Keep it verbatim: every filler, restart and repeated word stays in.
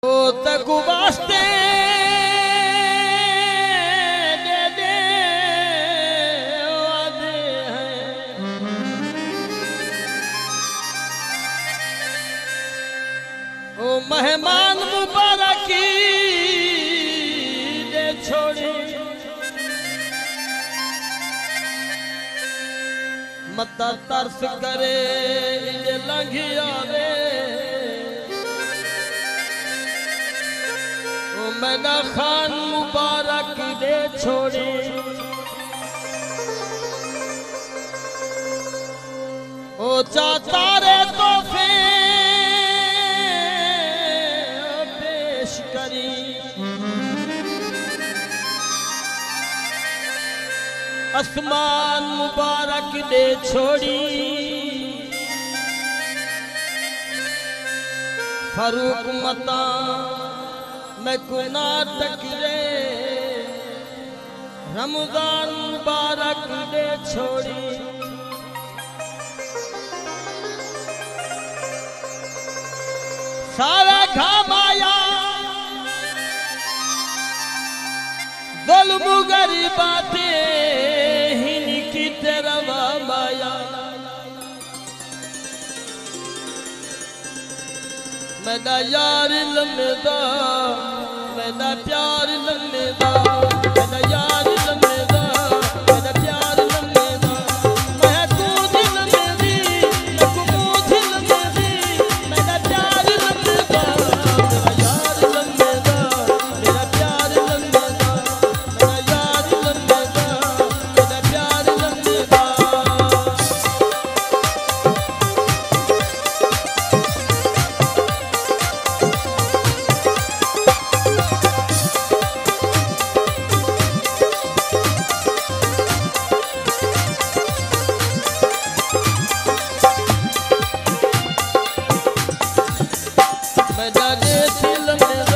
ओ तक वास्ते दे दे वादे हैं, ओ मेहमान मुबारकी दे छोड़ी, मता तरस करे ये लंघिया रे, मैना खान मुबारक दे छोड़ी, ओ चाहता रे तोहफे पेश करी, आसमान मुबारक दे छोड़ी, फरूक मता मैं गुना टकरे, रमजान मुबारक दे छोड़ी, सारा घाम आया जुल्म गरीबाते हिन की तरवा माया, मैदा यार लम्बेदा, मैदा प्यार लम्बेदा, मैदा यार लम्बेदा, मैदा प्यार लम्बेदा, मैं तू दिल लम्बेदी, मैं कुछ लम्बेदी, मैदा प्यार लम्बेदा, मेरा यार लम्बेदा, मेरा प्यार लम्बेदा, मेरा यार लम्बेदा, मेरा प्यार लम्बेदा। मैं जाने दिल में